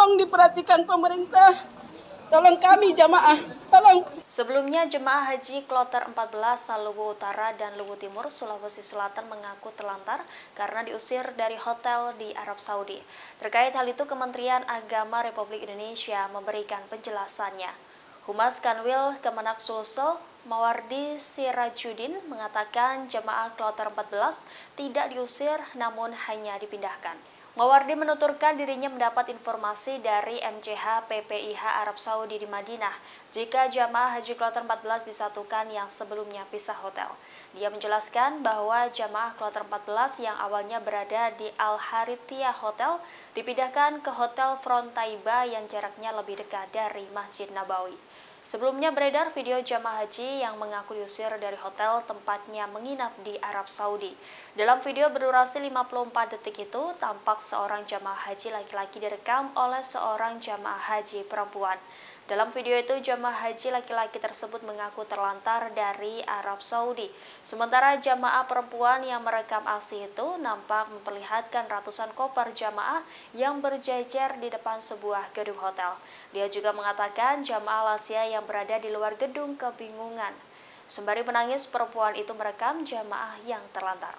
Tolong diperhatikan pemerintah. Tolong kami jamaah. Tolong. Sebelumnya, jemaah haji kloter 14 Luwu Utara dan Luwu Timur, Sulawesi Selatan mengaku terlantar karena diusir dari hotel di Arab Saudi. Terkait hal itu, Kementerian Agama Republik Indonesia memberikan penjelasannya. Humas Kanwil Kemenak Sulsel, Mawardi Sirajudin, mengatakan jemaah kloter 14 tidak diusir namun hanya dipindahkan. Mawardi menuturkan dirinya mendapat informasi dari MCH PPIH Arab Saudi di Madinah jika jamaah haji kloter 14 disatukan yang sebelumnya pisah hotel. Dia menjelaskan bahwa jamaah kloter 14 yang awalnya berada di Al-Harithiyah Hotel dipindahkan ke Hotel Front Taiba yang jaraknya lebih dekat dari Masjid Nabawi. Sebelumnya beredar video jamaah haji yang mengaku diusir dari hotel tempatnya menginap di Arab Saudi. Dalam video berdurasi 54 detik itu, tampak seorang jamaah haji laki-laki direkam oleh seorang jamaah haji perempuan. Dalam video itu, jamaah haji laki-laki tersebut mengaku terlantar dari Arab Saudi. Sementara jamaah perempuan yang merekam aksi itu nampak memperlihatkan ratusan koper jamaah yang berjejer di depan sebuah gedung hotel. Dia juga mengatakan jamaah lansia yang berada di luar gedung kebingungan. Sembari menangis, perempuan itu merekam jamaah yang terlantar.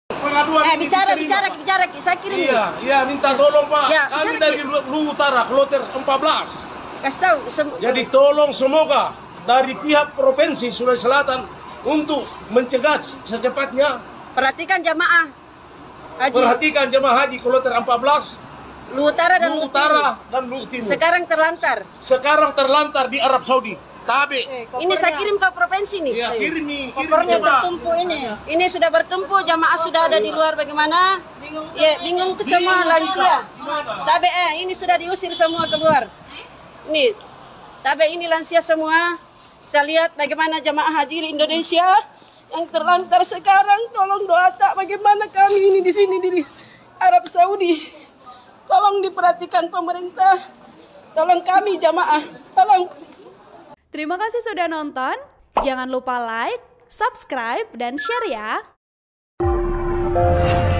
Bicara, saya kirim. Iya, minta tolong Pak. Ya, kami dari Luwu Utara, kloter 14. Kasih tahu. Jadi tolong semoga dari pihak Provinsi Sulawesi Selatan untuk mencegah secepatnya. Perhatikan jamaah haji. Perhatikan jemaah haji kloter 14. Luwu Utara dan Luwu Timur. Sekarang terlantar di Arab Saudi. Tabe. Ini saya kirim ke provinsi nih. Iya, kirim nih. Kopernya tertumpu ini. Ini sudah bertumpu, jamaah sudah ada di luar bagaimana? Bingung ke semua lansia. Tabe ini sudah diusir semua keluar. Nih, tabe ini lansia semua. Saya lihat bagaimana jamaah haji di Indonesia yang terlantar sekarang. Tolong doa tak bagaimana kami ini di sini di Arab Saudi. Tolong diperhatikan pemerintah. Tolong kami jamaah. Tolong. Terima kasih sudah nonton. Jangan lupa like, subscribe, dan share ya.